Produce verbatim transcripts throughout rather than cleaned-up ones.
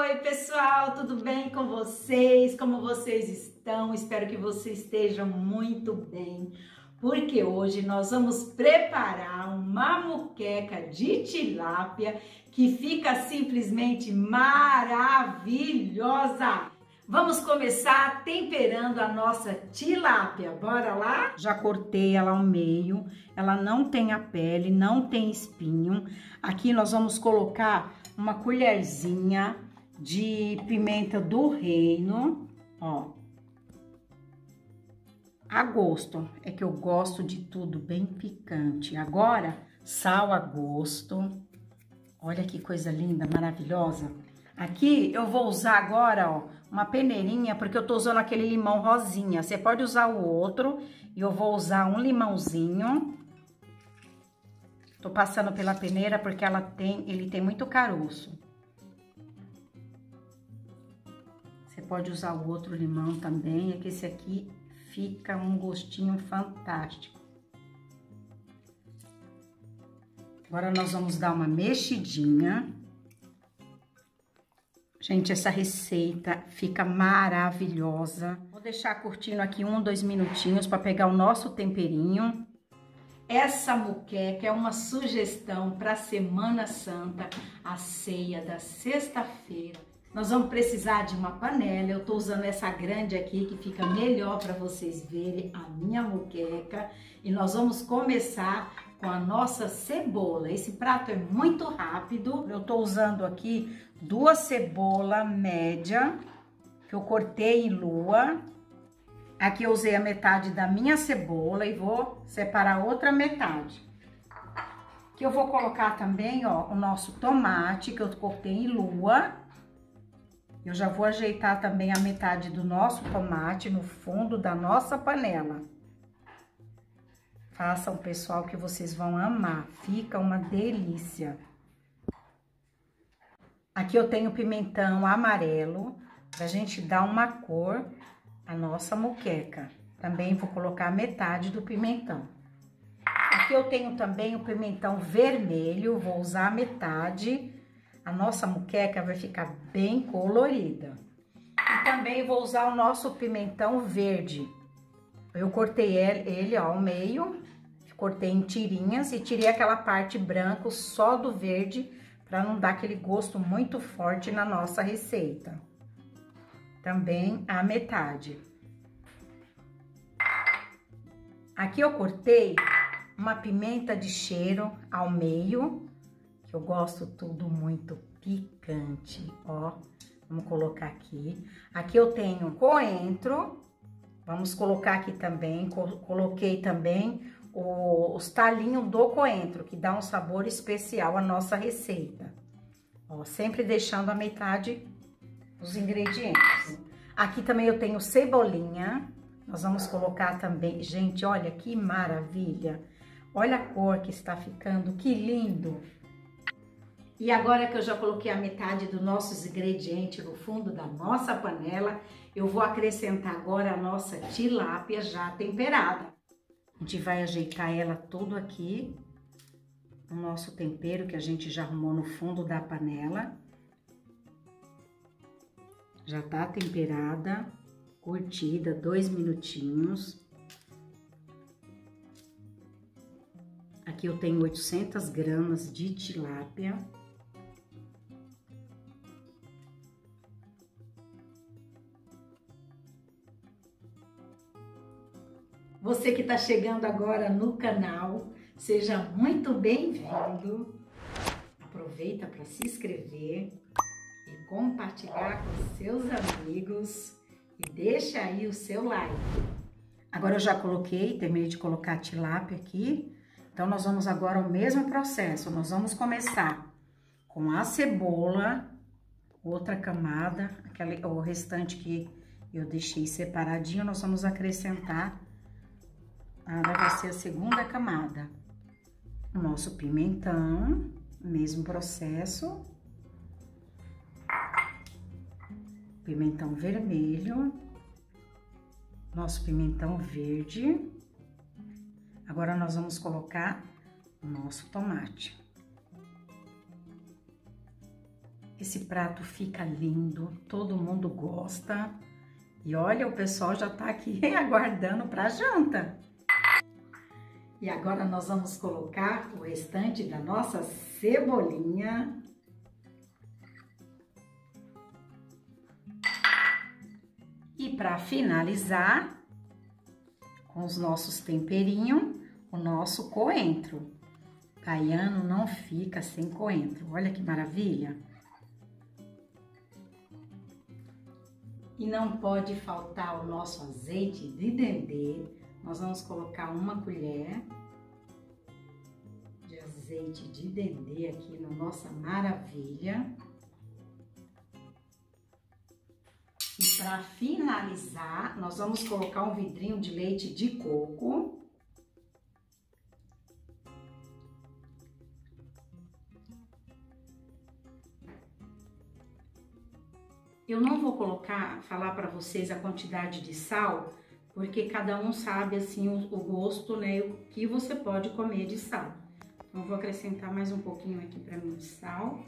Oi, pessoal, tudo bem com vocês? Como vocês estão? Espero que vocês estejam muito bem, porque hoje nós vamos preparar uma moqueca de tilápia que fica simplesmente maravilhosa. Vamos começar temperando a nossa tilápia, bora lá? Já cortei ela ao meio, ela não tem a pele, não tem espinho. Aqui nós vamos colocar uma colherzinha de pimenta do reino, ó. A gosto, é que eu gosto de tudo bem picante. Agora, sal a gosto. Olha que coisa linda, maravilhosa. Aqui eu vou usar agora, ó, uma peneirinha, porque eu tô usando aquele limão rosinha. Você pode usar o outro, e eu vou usar um limãozinho. Tô passando pela peneira porque ela tem, ele tem muito caroço. Você pode usar o outro limão também, é que esse aqui fica um gostinho fantástico. Agora nós vamos dar uma mexidinha. Gente, essa receita fica maravilhosa. Vou deixar curtindo aqui um, dois minutinhos para pegar o nosso temperinho. Essa moqueca é uma sugestão para a Semana Santa, a ceia da sexta-feira. Nós vamos precisar de uma panela. Eu tô usando essa grande aqui que fica melhor para vocês verem a minha moqueca. E nós vamos começar com a nossa cebola. Esse prato é muito rápido. Eu tô usando aqui duas cebolas média, que eu cortei em lua. Aqui eu usei a metade da minha cebola e vou separar outra metade. Aqui eu vou colocar também, ó, o nosso tomate, que eu cortei em lua. Eu já vou ajeitar também a metade do nosso tomate no fundo da nossa panela. Façam, pessoal, que vocês vão amar. Fica uma delícia. Aqui eu tenho pimentão amarelo, pra gente dar uma cor à nossa moqueca. Também vou colocar metade do pimentão. Aqui eu tenho também o pimentão vermelho, vou usar a metade. A nossa moqueca vai ficar bem colorida. E também vou usar o nosso pimentão verde. Eu cortei ele, ele ó, ao meio, cortei em tirinhas e tirei aquela parte branca só do verde, para não dar aquele gosto muito forte na nossa receita. Também a metade. Aqui eu cortei uma pimenta de cheiro ao meio, que eu gosto tudo muito picante, ó. Vamos colocar aqui. Aqui eu tenho coentro, vamos colocar aqui também. Coloquei também o, os talinhos do coentro, que dá um sabor especial à nossa receita. Ó, sempre deixando a metade dos ingredientes. Aqui também eu tenho cebolinha, nós vamos colocar também. Gente, olha que maravilha! Olha a cor que está ficando, que lindo! E agora que eu já coloquei a metade dos nossos ingredientes no fundo da nossa panela, eu vou acrescentar agora a nossa tilápia já temperada. A gente vai ajeitar ela tudo aqui, o nosso tempero que a gente já arrumou no fundo da panela. Já tá temperada, curtida, dois minutinhos. Aqui eu tenho oitocentas gramas de tilápia. Você que está chegando agora no canal, seja muito bem-vindo. Aproveita para se inscrever e compartilhar com seus amigos e deixa aí o seu like. Agora eu já coloquei, terminei de colocar a tilápia aqui. Então nós vamos agora ao mesmo processo. Nós vamos começar com a cebola, outra camada, aquele, o restante que eu deixei separadinho, nós vamos acrescentar. Agora vai ser a segunda camada. O nosso pimentão, mesmo processo. Pimentão vermelho. Nosso pimentão verde. Agora nós vamos colocar o nosso tomate. Esse prato fica lindo, todo mundo gosta. E olha, o pessoal já tá aqui aguardando para janta. E agora nós vamos colocar o restante da nossa cebolinha. E para finalizar, com os nossos temperinhos, o nosso coentro. Baiano não fica sem coentro. Olha que maravilha! E não pode faltar o nosso azeite de dendê. Nós vamos colocar uma colher de azeite de dendê aqui na nossa maravilha. E para finalizar, nós vamos colocar um vidrinho de leite de coco. Eu não vou colocar, falar para vocês a quantidade de sal, porque cada um sabe assim o, o gosto, né, o que você pode comer de sal. Então, eu vou acrescentar mais um pouquinho aqui para mim de sal.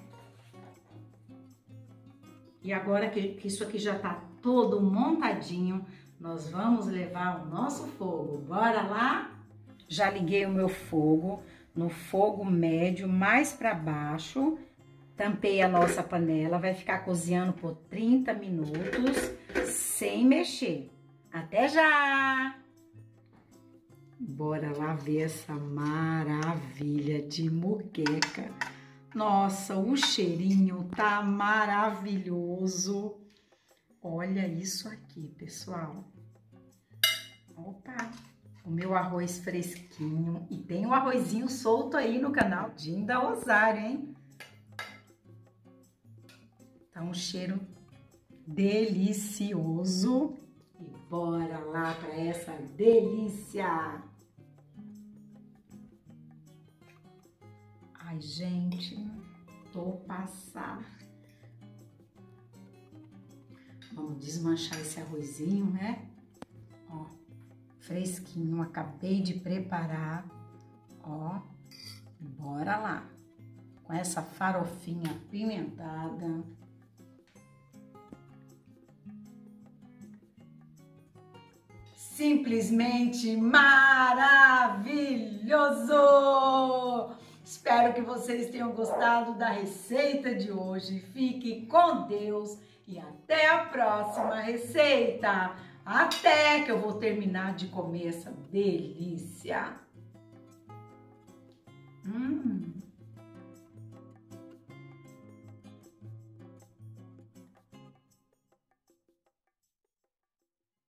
E agora que, que isso aqui já tá todo montadinho, nós vamos levar o nosso fogo. Bora lá? Já liguei o meu fogo no fogo médio, mais para baixo. Tampei a nossa panela, vai ficar cozinhando por trinta minutos, sem mexer. Até já! Bora lá ver essa maravilha de moqueca. Nossa, o cheirinho tá maravilhoso. Olha isso aqui, pessoal. Opa! O meu arroz fresquinho. E tem um arrozinho solto aí no canal Dinda Osário, hein? Tá um cheiro delicioso. E bora lá para essa delícia! Ai, gente, tô passada. Vamos desmanchar esse arrozinho, né? Ó, fresquinho, acabei de preparar. Ó, bora lá. Com essa farofinha apimentada. Simplesmente maravilhoso! Espero que vocês tenham gostado da receita de hoje. Fique com Deus e até a próxima receita. Até que eu vou terminar de comer essa delícia. Hum.